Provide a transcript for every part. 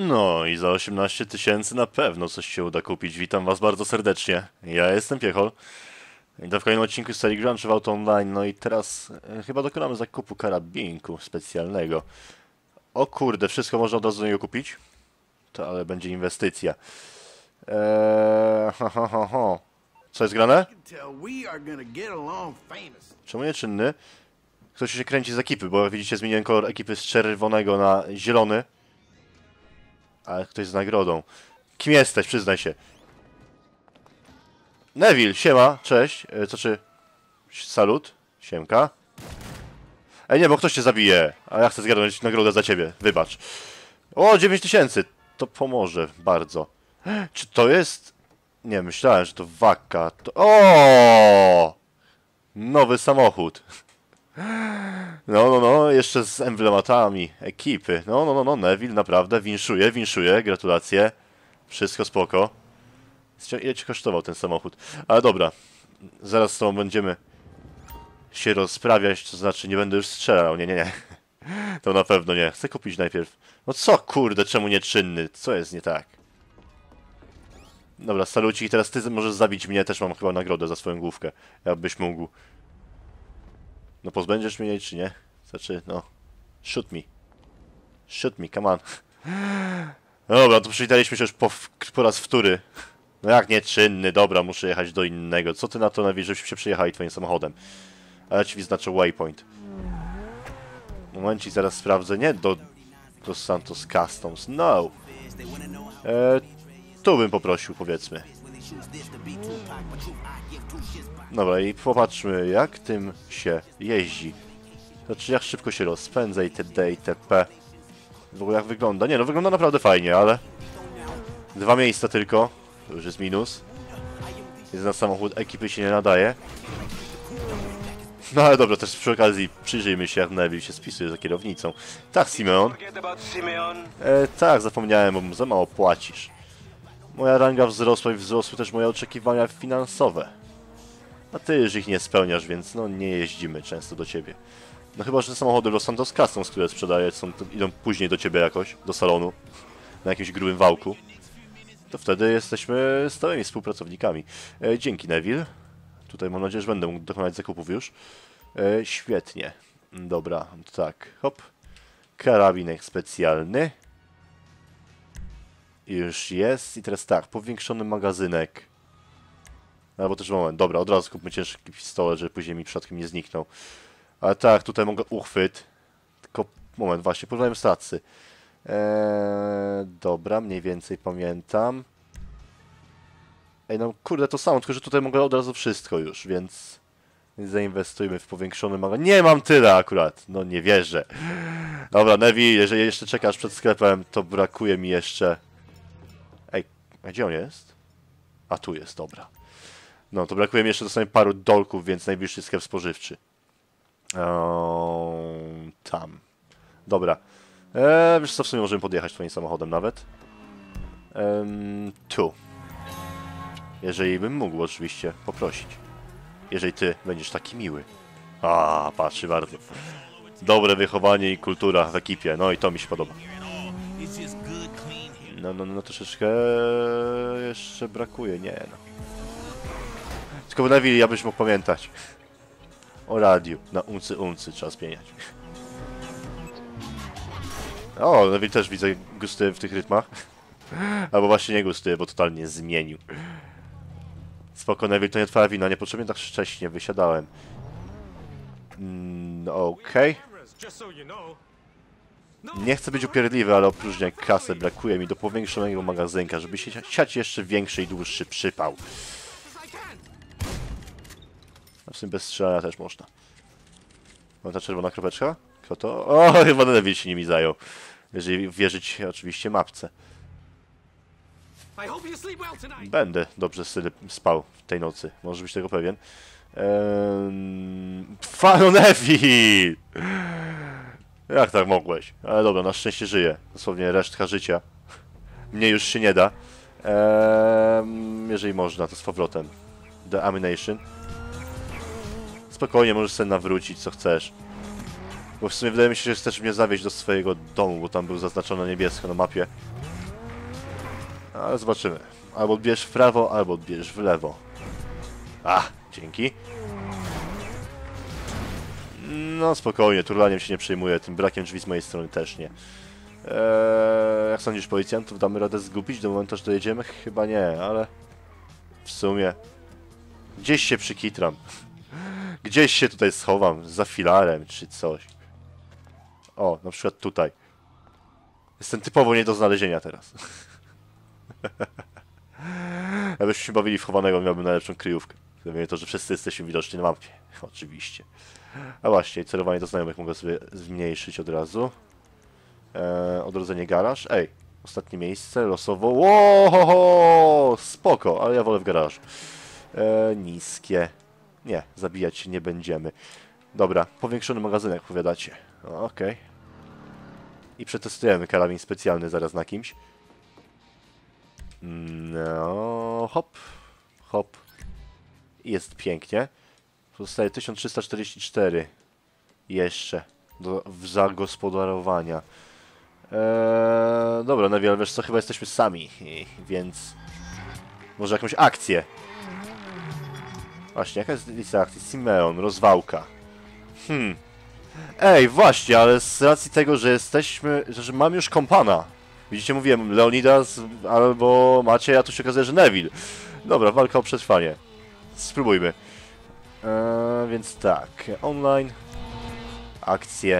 No i za 18 tysięcy na pewno coś się uda kupić. Witam was bardzo serdecznie. Ja jestem Piechol. I to w kolejnym odcinku z serii Grunge w Auto Online. No i teraz chyba dokonamy zakupu karabinku specjalnego. O kurde, wszystko można od razu do niego kupić? To ale będzie inwestycja. Co jest grane? Czemu nie czynny? Ktoś się kręci z ekipy, bo jak widzicie zmieniłem kolor ekipy z czerwonego na zielony. Ale ktoś z nagrodą. Kim jesteś? Przyznaj się. Neville, siema, cześć. Salut, siemka. Ej, nie, bo ktoś cię zabije. A ja chcę zgarnąć nagrodę za ciebie, wybacz. O, 9000. To pomoże bardzo. Czy to jest... Nie, myślałem, że to Wakka. O! Nowy samochód. No, jeszcze z emblematami ekipy. No, Neville, naprawdę, winszuję, gratulacje. Wszystko spoko. Ile ci kosztował ten samochód? Ale dobra, zaraz z tobą będziemy się rozprawiać, to znaczy nie będę już strzelał, nie. To na pewno nie. Chcę kupić najpierw... No co kurde, czemu nieczynny? Co jest nie tak? Dobra, salucik, teraz ty możesz zabić mnie, też mam chyba nagrodę za swoją główkę. Jakbyś mógł. No pozbędziesz mnie czy nie? Znaczy, no... Shoot me, come on. No dobra, to przywitaliśmy się już po raz wtóry. No jak nieczynny, dobra, muszę jechać do innego. Co ty na to nawiesz, żebyśmy się przejechali twoim samochodem? A ja ci wyznaczę waypoint. Momencik, zaraz sprawdzę. Nie do Santos Customs, no. Tu bym poprosił, powiedzmy. Dobra, i popatrzmy, jak tym się jeździ. Znaczy, jak szybko się rozpędza itd. itp. W ogóle jak wygląda? Nie, no wygląda naprawdę fajnie, ale... 2 miejsca tylko. To już jest minus. Jest na samochód ekipy się nie nadaje. No ale dobra, też przy okazji przyjrzyjmy się, jak Neville się spisuje za kierownicą. Tak, Simeon. Tak, zapomniałem, bo mu za mało płacisz. Moja ranga wzrosła i wzrosły też moje oczekiwania finansowe. A ty już ich nie spełniasz, więc no nie jeździmy często do ciebie. No chyba, że te samochody Los Santos Customs, które sprzedaję, idą później do ciebie jakoś, do salonu. Na jakimś grubym wałku. To wtedy jesteśmy stałymi współpracownikami. Dzięki, Neville. Tutaj mam nadzieję, że będę mógł dokonać zakupów już. Świetnie. Dobra, tak, hop. Karabinek specjalny. Już jest. I teraz tak, powiększony magazynek. Albo też moment, dobra, od razu kupmy ciężki pistolet, żeby później mi przypadkiem nie zniknął. Ale tak, tutaj mogę uchwyt. Tylko, moment, właśnie, porównają stacy. Dobra, mniej więcej pamiętam. Ej, no kurde, to samo, tylko że tutaj mogę od razu wszystko już, więc zainwestujmy w powiększony magazyn. Nie mam tyle akurat, no nie wierzę. Dobra, Neville, jeżeli jeszcze czekasz przed sklepem, to brakuje mi jeszcze... Ej, a gdzie on jest? A tu jest, dobra. No, to brakuje mi jeszcze dosłownie paru dolków, więc najbliższy sklep spożywczy. Tam. Dobra. Wiesz co, w sumie możemy podjechać twoim samochodem nawet. Tu. Jeżeli bym mógł oczywiście poprosić. Jeżeli ty będziesz taki miły. A, patrzy bardzo. Dobre wychowanie i kultura w ekipie. No i to mi się podoba. No troszeczkę jeszcze brakuje. Nie no. Tylko Neville, ja byś mógł pamiętać. O radiu. Na uncy trzeba zmieniać. O, Neville też widzę gustuje w tych rytmach. Albo właśnie nie gustuje, bo totalnie zmienił. Spoko, Neville, to nie twoja wina, niepotrzebnie tak wcześnie wysiadałem. Okej. Nie chcę być upierdliwy, ale opróżnię kasę, brakuje mi do powiększonego magazynka, żeby się siać jeszcze większy i dłuższy przypał. A w sumie bez strzelania też można. Mam ta czerwona kropeczka? Kto to? O, chyba Neville się nimi zajął. Jeżeli wierzyć oczywiście mapce. Będę dobrze spał w tej nocy. Możesz być tego pewien. Fano Neville! Jak tak mogłeś? Ale dobra, na szczęście żyję. Dosłownie resztka życia. Mnie już się nie da. Jeżeli można, to z powrotem. The Ammunition. Spokojnie, możesz sobie nawrócić, co chcesz. Bo w sumie wydaje mi się, że chcesz mnie zawieźć do swojego domu, bo tam był zaznaczony niebiesko na mapie. Ale zobaczymy. Albo odbierz w prawo, albo odbierz w lewo. Dzięki. No spokojnie, turlaniem się nie przejmuję, tym brakiem drzwi z mojej strony też nie. Jak sądzisz, policjantów damy radę zgubić do momentu, aż dojedziemy? Chyba nie, ale... W sumie... Gdzieś się przykitram. Gdzieś się tutaj schowam, za filarem czy coś. O, na przykład tutaj. Jestem typowo nie do znalezienia teraz. Jakbyśmy się bawili w chowanego, miałbym najlepszą kryjówkę. Gdyby to, że wszyscy jesteśmy widoczni na mapie. Oczywiście. A właśnie, celowanie do znajomych mogę sobie zmniejszyć od razu. Odrodzenie garaż. Ej, ostatnie miejsce, losowo. Łohoho! Spoko, ale ja wolę w garażu. Niskie. Nie, zabijać się nie będziemy. Dobra, powiększony magazynek, powiadacie. Okej. I przetestujemy karabin specjalny zaraz na kimś. No, hop, hop. I jest pięknie. Pozostaje 1344 jeszcze do zagospodarowania. Dobra, Neville, wiesz co, chyba jesteśmy sami, więc może jakąś akcję. Właśnie, jaka jest lista akcji? Simeon, rozwałka. Ej, właśnie, ale z racji tego, że jesteśmy, że mam już kompana. Widzicie, mówiłem, Leonidas albo Maciej, a tu się okazuje, że Neville. Dobra, walka o przetrwanie. Spróbujmy. Więc tak, online. Akcje.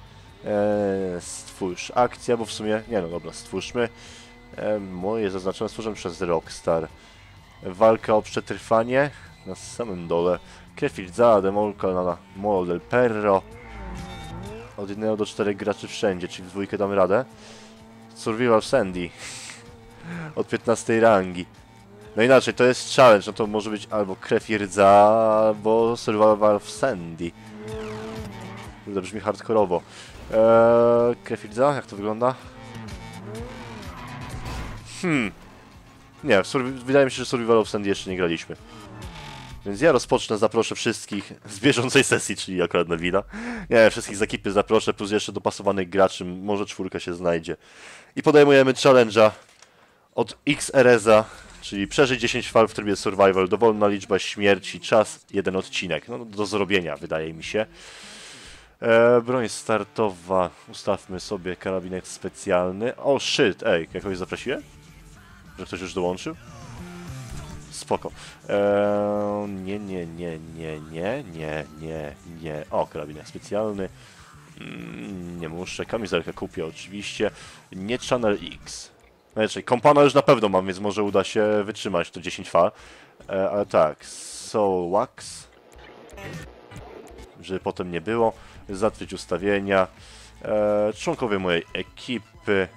Stwórz akcja, bo w sumie, nie no dobra, stwórzmy. Moje zaznaczone stworzone przez Rockstar. Walka o przetrwanie. Na samym dole. Kefild za demolka na Molo del Perro. Od 1 do 4 graczy wszędzie, czyli w dwójkę damy radę. Survival Sandy. Od 15 rangi. No inaczej, to jest challenge, no to może być albo krew i rdza, albo Survival Sandy. To brzmi hardkorowo. Krew i rdza, jak to wygląda? Nie, wydaje mi się, że Survival of Sandy jeszcze nie graliśmy. Więc ja rozpocznę, zaproszę wszystkich z bieżącej sesji, czyli akurat na Willa. Nie, wszystkich z ekipy zaproszę, plus jeszcze dopasowanych graczy, może 4 się znajdzie. I podejmujemy challenge'a od XRS-a, czyli przeżyć 10 fal w trybie survival, dowolna liczba śmierci, czas, 1 odcinek. No do zrobienia, wydaje mi się. Broń startowa, ustawmy sobie karabinek specjalny. O shit, ej, jakoś zaprosiłem? Że ktoś już dołączył? Spoko. Nie. O, karabinek specjalny. Nie muszę. Kamizelkę kupię oczywiście. Nie Channel X. Znaczy, kompana już na pewno mam, więc może uda się wytrzymać to 10 fal. Ale tak, Soul Wax. Żeby potem nie było. Zatwierdzić ustawienia. Członkowie mojej ekipy.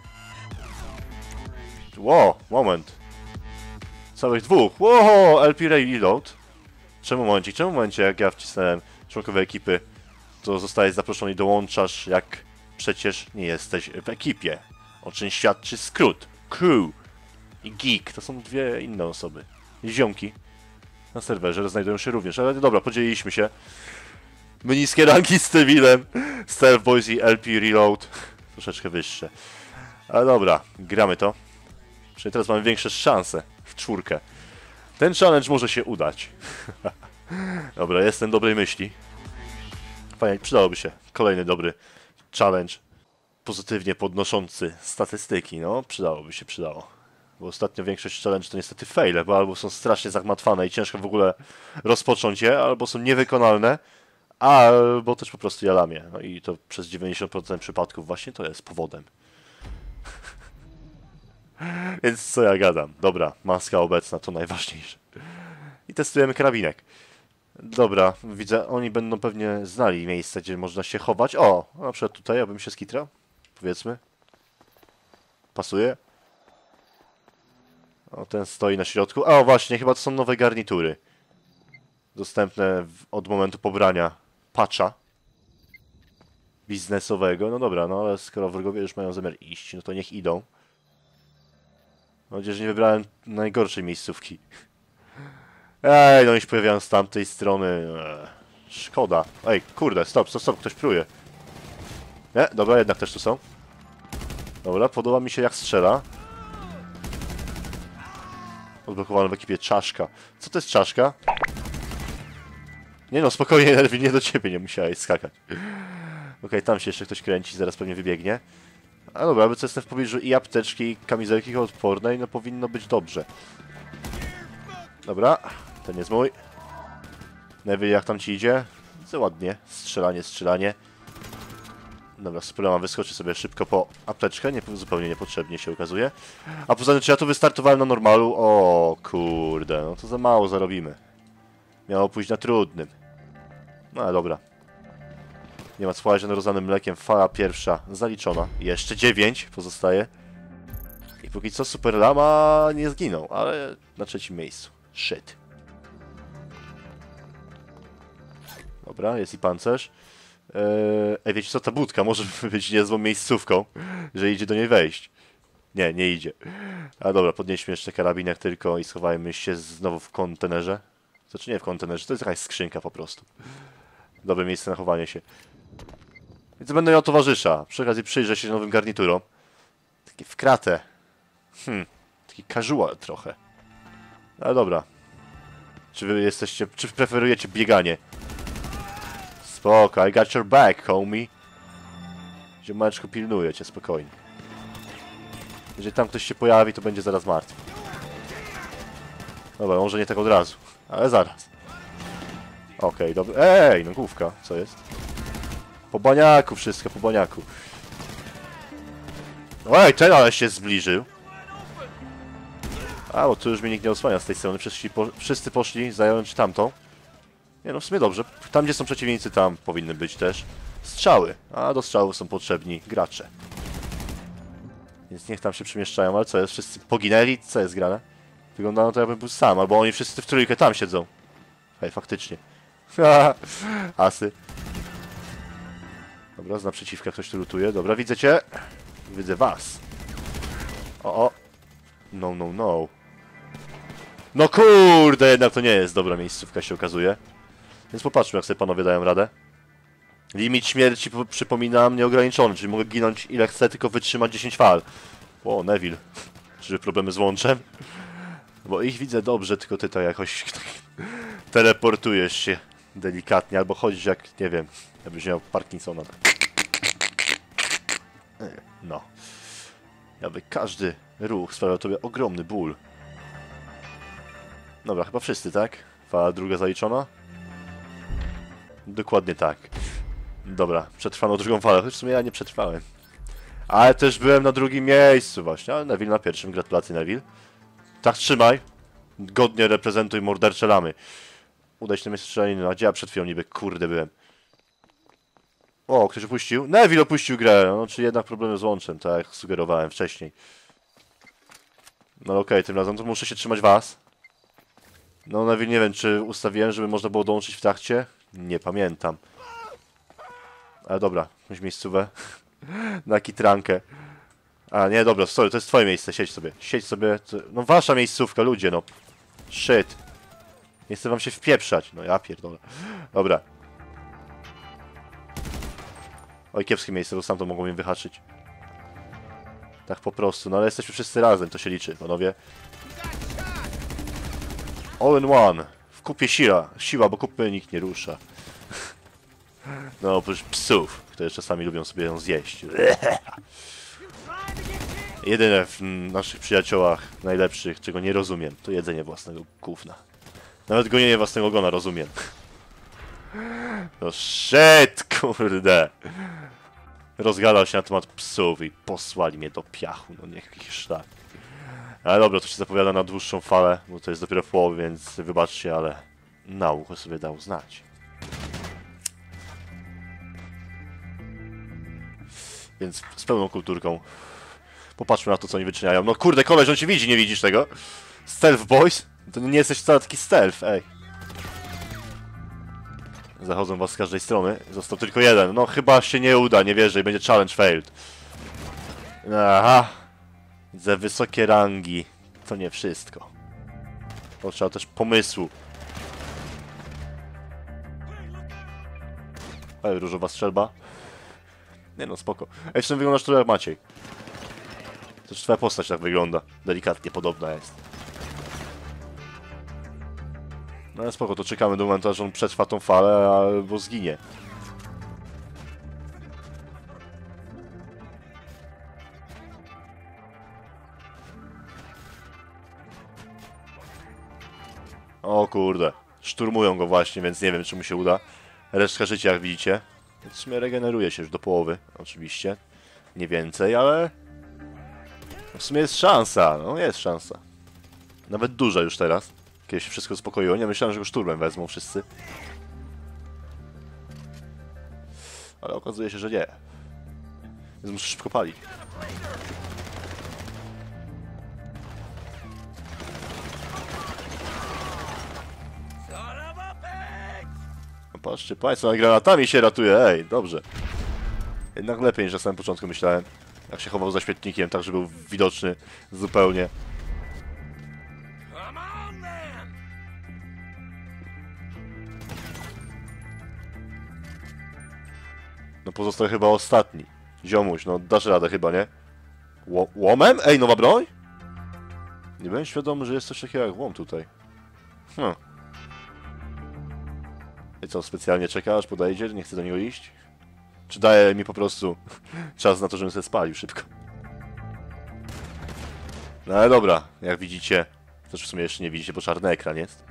Ło, moment. Całych 2. Ło, LP Reload. Czemu momencie, jak ja wcisnąłem członkowie ekipy, to zostajesz zaproszony i dołączasz, jak przecież nie jesteś w ekipie. O czym świadczy skrót. Crew i Geek. To są 2 inne osoby. I ziomki na serwerze znajdują się również. Ale dobra, podzieliliśmy się. My niskie rangi z Tevilem. Stealth Boys i LP Reload. Troszeczkę wyższe. Ale dobra, gramy to. Czyli teraz mamy większe szanse w 4. Ten challenge może się udać. Dobra, jestem dobrej myśli. Fajnie, przydałoby się kolejny dobry challenge. Pozytywnie podnoszący statystyki, no. Przydało. Bo ostatnio większość challenge to niestety faile, bo albo są strasznie zagmatwane i ciężko w ogóle rozpocząć je, albo są niewykonalne, albo też po prostu ja lamię. No i to przez 90% przypadków właśnie to jest powodem. Więc co ja gadam? Dobra, maska obecna to najważniejsze. I testujemy karabinek. Dobra, widzę, oni będą pewnie znali miejsce, gdzie można się chować. O, na przykład tutaj, ja bym się skitrał. Powiedzmy. Pasuje? O, ten stoi na środku. O, właśnie, chyba to są nowe garnitury. Dostępne od momentu pobrania patcha biznesowego. No dobra, no ale skoro wrogowie już mają zamiar iść, no to niech idą. Mam nadzieję, że nie wybrałem najgorszej miejscówki. Ej, no oni się pojawiają z tamtej strony. Szkoda. Ej, kurde, stop, ktoś pruje. Nie, dobra, jednak też tu są. Dobra, podoba mi się jak strzela. Odblokowano w ekipie czaszka. Co to jest czaszka? Nie no, spokojnie, Nerwin, nie do ciebie nie musiałeś skakać. Okej, tam się jeszcze ktoś kręci, zaraz pewnie wybiegnie. A dobra, aby co jestem w pobliżu i apteczki, i kamizelki odpornej, no powinno być dobrze. Dobra, ten jest mój. Neville, jak tam ci idzie? Co ładnie, strzelanie. Dobra, Sprema wyskoczy sobie szybko po apteczkę, zupełnie niepotrzebnie się okazuje. A poza tym, czy ja tu wystartowałem na normalu? O kurde, no to za mało zarobimy. Miało pójść na trudnym. No ale dobra. Nie ma co na rozlanym mlekiem, fala pierwsza zaliczona. Jeszcze 9 pozostaje. I póki co Super Lama nie zginął, ale na trzecim miejscu. Shit. Dobra, jest i pancerz. Wiecie co, ta budka może być niezłą miejscówką, że idzie do niej wejść. Nie, nie idzie. A dobra, podnieśmy jeszcze karabinek tylko i schowajmy się znowu w kontenerze. Znaczy nie w kontenerze, to jest jakaś skrzynka po prostu. Dobre miejsce na chowanie się. Więc będę miał towarzysza. Przy okazji przyjrzę się nowym garniturom. Takie w kratę. Taki casual trochę. Ale dobra. Czy wy jesteście... Czy preferujecie bieganie? Spoko, I got your back, homie. Ziomeczku, pilnuję cię, spokojnie. Jeżeli tam ktoś się pojawi, to będzie zaraz martwy. Dobra, może nie tak od razu, ale zaraz. Okej, dobra. Ej, no główka, co jest? Po baniaku wszystko, po baniaku. Ej, ten ale się zbliżył. A, bo tu już mnie nikt nie osłania z tej strony. Wszyscy poszli zająć tamtą. Nie no, w sumie dobrze. Tam, gdzie są przeciwnicy, tam powinny być też strzały. A do strzałów są potrzebni gracze. Więc niech tam się przemieszczają. Ale co jest? Wszyscy poginęli? Co jest grane? Wygląda na to, jakbym był sam. Albo oni wszyscy w trójkę tam siedzą. Hej, faktycznie. Asy. Dobra, z naprzeciwka ktoś tu lutuje. Dobra, widzę cię. Widzę was. O. No, no, no. No kurde, jednak to nie jest dobra miejscówka, się okazuje. Więc popatrzmy, jak sobie panowie dają radę. Limit śmierci, przypominam, nieograniczony, czyli mogę ginąć ile chcę, tylko wytrzymać 10 fal. O, Neville. Czy problemy z łączem? Bo ich widzę dobrze, tylko ty to jakoś teleportujesz się delikatnie, albo chodzisz jak, nie wiem, jakbyś miał Parkinsona. No. Jakby każdy ruch sprawiał tobie ogromny ból. Dobra, chyba wszyscy, tak? Fala druga zaliczona? Dokładnie tak. Dobra, przetrwano drugą falę, choć w sumie ja nie przetrwałem. Ale też byłem na drugim miejscu właśnie, ale Neville na pierwszym. Gratulacje, Neville. Tak, trzymaj. Godnie reprezentuj mordercze lamy. Udaj się na miejsce strzelaniny. A gdzie ja przed chwilą niby, kurde, byłem? O, ktoś opuścił? Neville opuścił grę. No, czy jednak problemy z łączem, tak jak sugerowałem wcześniej. No okej, tym razem to muszę się trzymać was. No Neville, nie wiem, czy ustawiłem, żeby można było dołączyć w trakcie? Nie pamiętam. Ale dobra, jakąś miejscówę. Na kitrankę. A, nie, dobra, sorry, to jest twoje miejsce, siedź sobie. Siedź sobie, no wasza miejscówka, ludzie, no. Shit. Nie chcę wam się wpieprzać. No ja pierdolę. Dobra. Oj, kiepskie miejsce, bo sam to mogą mnie wyhaczyć. Tak po prostu, no ale jesteśmy wszyscy razem, to się liczy, panowie. All in one. W kupie siła, bo kupy nikt nie rusza. No oprócz psów, które czasami lubią sobie ją zjeść. Jedyne w naszych przyjaciołach najlepszych, czego nie rozumiem, to jedzenie własnego gówna. Nawet gonienie własnego ogona rozumiem. No shit, kurde. Rozgadał się na temat psów i posłali mnie do piachu, no niech ich szlak. Ale dobra, to się zapowiada na dłuższą falę, bo to jest dopiero w połowie, więc wybaczcie, ale na ucho sobie dał znać. Więc z pełną kulturką popatrzmy na to, co oni wyczyniają. No kurde, koleś, on cię widzi, nie widzisz tego? Stealth boys? To nie jesteś wcale taki stealth, ej. Zachodzą was z każdej strony. Został tylko jeden. No chyba się nie uda, nie wierzę i będzie challenge failed. Aha. Za wysokie rangi. To nie wszystko. Potrzeba też pomysłu. Ej, różowa strzelba. Nie no, spoko. Ej, w sumie wyglądasz trochę jak Maciej. To twoja postać tak wygląda. Delikatnie podobna jest. No ale spoko, to czekamy do momentu, aż on przetrwa tą falę, albo zginie. O kurde, szturmują go właśnie, więc nie wiem, czy mu się uda. Resztka życia, jak widzicie. W sumie regeneruje się już do połowy, oczywiście. Nie więcej, ale... W sumie jest szansa, no jest szansa. Nawet duża już teraz. Kiedy się wszystko uspokoiło. Nie myślałem, że go szturmem wezmą wszyscy. Ale okazuje się, że nie. Więc muszę szybko palić. No patrzcie, państwo, granatami się ratuje, ej, dobrze. Jednak lepiej niż na samym początku myślałem. Jak się chował za świetnikiem, tak, że był widoczny zupełnie. No pozostał chyba ostatni. Ziomuś, no dasz radę chyba, nie? Łomem? Ej, nowa broń? Nie byłem świadomy, że jest coś takiego jak łom tutaj. I co, specjalnie czeka, aż podejdzie? Nie chce do niego iść? Czy daje mi po prostu czas na to, żebym sobie spalił szybko? No ale dobra, jak widzicie, też w sumie jeszcze nie widzicie, bo czarny ekran jest.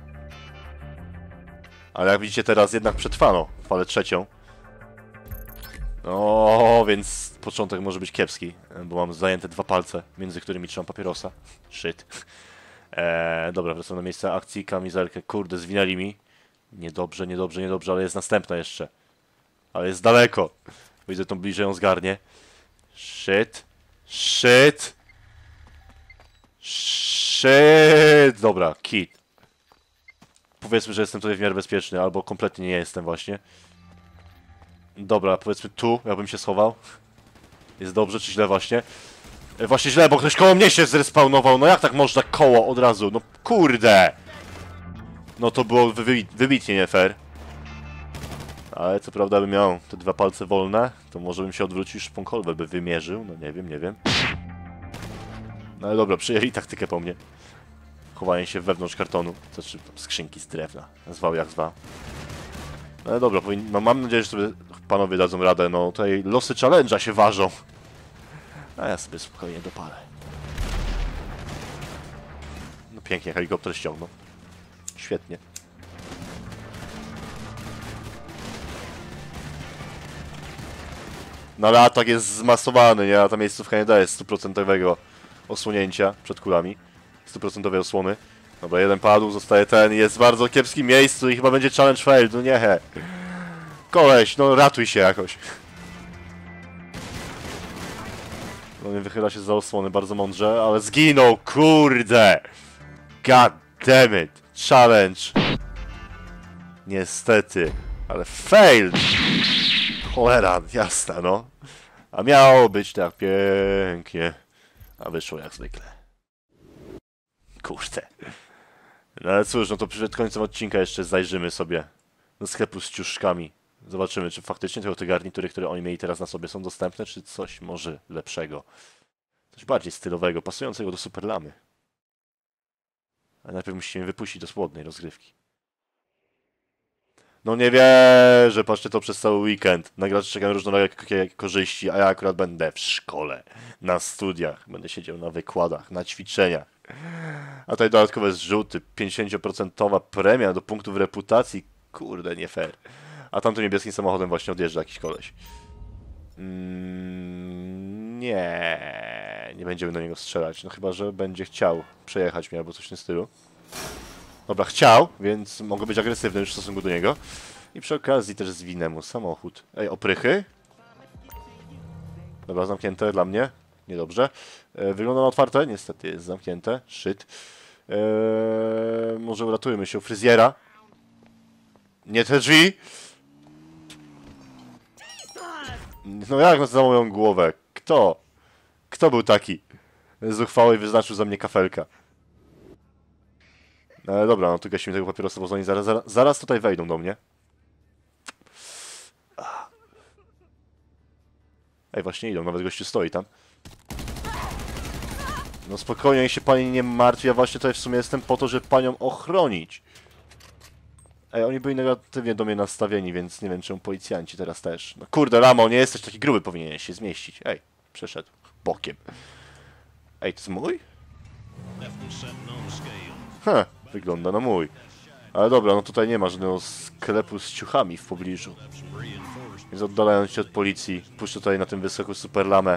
Ale jak widzicie teraz jednak przetrwano falę trzecią. No, więc początek może być kiepski, bo mam zajęte 2 palce, między którymi trzymam papierosa. Shit. Dobra, wracam na miejsce akcji, kamizelkę, kurde, zwinęli mi. Niedobrze, niedobrze, niedobrze, ale jest następna jeszcze. Ale jest daleko. Widzę, tą bliżej ją zgarnie. Shit. Shit. Shit. Dobra, kit. Powiedzmy, że jestem tutaj w miarę bezpieczny, albo kompletnie nie jestem właśnie. Dobra, powiedzmy tu, ja bym się schował. Jest dobrze, czy źle właśnie? Właśnie źle, bo ktoś koło mnie się zrespawnował. No jak tak można koło od razu? No kurde! No to było wybitnie nie fair. Ale co prawda bym miał te 2 palce wolne, to może bym się odwrócił i szponkolbę by wymierzył. No nie wiem, nie wiem. No ale dobra, przyjęli taktykę po mnie. Chowanie się wewnątrz kartonu. Znaczy skrzynki z drewna. Zwał jak zwał. No ale dobra, no, mam nadzieję, że sobie panowie dadzą radę. No tutaj losy challenge'a się ważą. A ja sobie spokojnie dopalę. No pięknie, helikopter ściągnął. Świetnie. No ale atak jest zmasowany, nie? A ta miejscówka nie daje 100% osłonięcia przed kulami. 100% osłony. Dobra, jeden padł, zostaje ten. Jest w bardzo kiepskim miejscu i chyba będzie challenge failed. No nie. Koleś, no ratuj się jakoś. No nie wychyla się za osłony bardzo mądrze, ale zginął, kurde! God damn it! Challenge! Niestety, ale failed! Cholera, jasna, no. A miało być tak pięknie. A wyszło jak zwykle. Kurde. No ale cóż, no to przed końcem odcinka jeszcze zajrzymy sobie do sklepu z ciuszkami. Zobaczymy, czy faktycznie te garnitury, które oni mieli teraz na sobie, są dostępne, czy coś może lepszego. Coś bardziej stylowego, pasującego do Superlamy. Ale najpierw musimy wypuścić do słodnej rozgrywki. No nie wierzę, patrzcie to przez cały weekend. Na graczy czekają różnorakie korzyści, a ja akurat będę w szkole, na studiach, będę siedział na wykładach, na ćwiczeniach. A tutaj dodatkowe zrzuty, 50% premia do punktów reputacji. Kurde, nie fair. A tamtym niebieskim samochodem właśnie odjeżdża jakiś koleś. Nie będziemy do niego strzelać. No chyba, że będzie chciał przejechać mnie albo coś w tym stylu. Dobra, chciał, więc mogę być agresywny już w stosunku do niego. I przy okazji też zwinę mu samochód. Ej, oprychy? Dobra, zamknięte dla mnie. Niedobrze. Wygląda na otwarte? Niestety jest zamknięte. Shit. Może uratujmy się u fryzjera. Nie te drzwi! No jak za moją głowę? Kto? Kto był taki zuchwały i wyznaczył za mnie kafelka? Ale dobra, no tu gasimy tego papierosa, bo oni zaraz tutaj wejdą do mnie. Ej, właśnie idą, nawet gościu stoi tam. No spokojnie, niech się pani nie martwi, ja właśnie tutaj w sumie jestem po to, żeby panią ochronić. Ej, oni byli negatywnie do mnie nastawieni, więc nie wiem czemu policjanci teraz też. No kurde, Ramo, nie jesteś taki gruby, powinieneś się zmieścić. Ej, przeszedł bokiem. Ej, to jest mój? Wygląda na mój. Ale dobra, no tutaj nie ma żadnego sklepu z ciuchami w pobliżu. Więc oddalając się od policji, puszczę tutaj na tym wysoku superlamę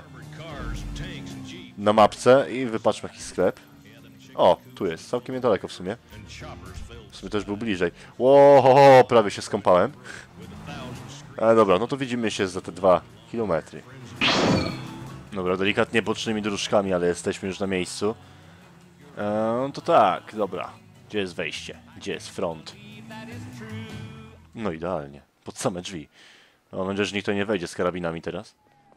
na mapce i wypatrzmy jakiś sklep. O, tu jest, całkiem niedaleko w sumie. W sumie też był bliżej. Ło, prawie się skąpałem. Ale dobra, no to widzimy się za te 2 kilometry. Dobra, delikatnie bocznymi dróżkami, ale jesteśmy już na miejscu. To tak, dobra. Gdzie jest wejście? Gdzie jest front? No idealnie. Pod same drzwi. Mam nadzieję, że nikt tutaj nie wejdzie z karabinami teraz.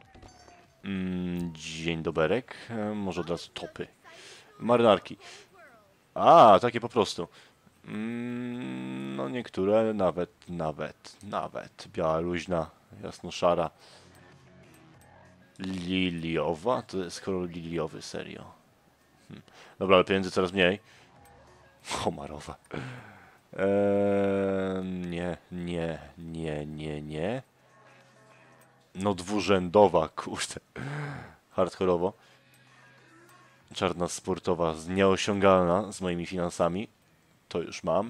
Dzień doberek. Może od razu topy. Marynarki. A, takie po prostu. No niektóre nawet. Biała, luźna, jasno-szara. Liliowa? To jest kolor liliowy, serio. Dobra, ale pieniędzy coraz mniej. Homarowa. Nie. No dwurzędowa, kurde. Hardkorowo. Czarna sportowa, nieosiągalna z moimi finansami. To już mam.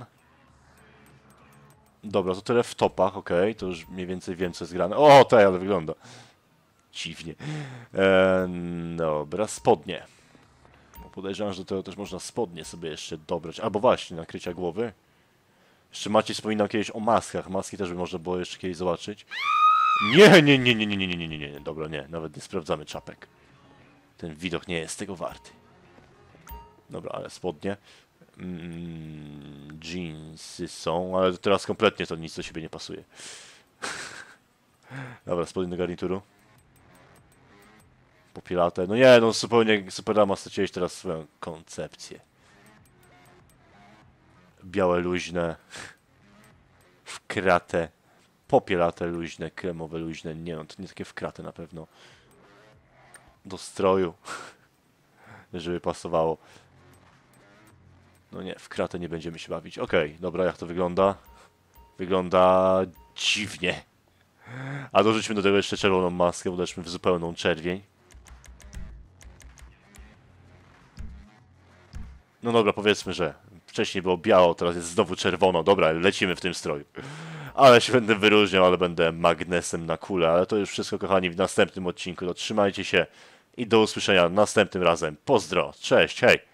Dobra, to tyle w topach, okej. To już mniej więcej wiem, co jest grane. O, tutaj, ale wygląda dziwnie. Dobra, spodnie. Podejrzewam, że do tego też można spodnie sobie jeszcze dobrać. Albo właśnie, nakrycia głowy. Jeszcze Maciej wspominał kiedyś o maskach. Maski też by można było jeszcze kiedyś zobaczyć. Nie. Dobra, nie. Nawet nie sprawdzamy czapek. Ten widok nie jest tego warty. Dobra, ale spodnie. Jeansy są, ale teraz kompletnie to nic do siebie nie pasuje. Dobra, spodnie do garnituru. Popielate. No nie, no zupełnie Superama straciłeś teraz swoją koncepcję. Białe luźne. W kratę. Popielate luźne, kremowe luźne. Nie no, to nie takie w kratę na pewno. Do stroju. Żeby pasowało. No nie, w kratę nie będziemy się bawić. Okej, dobra, jak to wygląda? Wygląda dziwnie. A dorzućmy do tego jeszcze czerwoną maskę, bo daliśmy w zupełną czerwień. No dobra, powiedzmy, że wcześniej było biało, teraz jest znowu czerwono. Dobra, lecimy w tym stroju. Ale się będę wyróżniał, ale będę magnesem na kulę. Ale to już wszystko, kochani, w następnym odcinku. To trzymajcie się i do usłyszenia następnym razem. Pozdro, cześć, hej!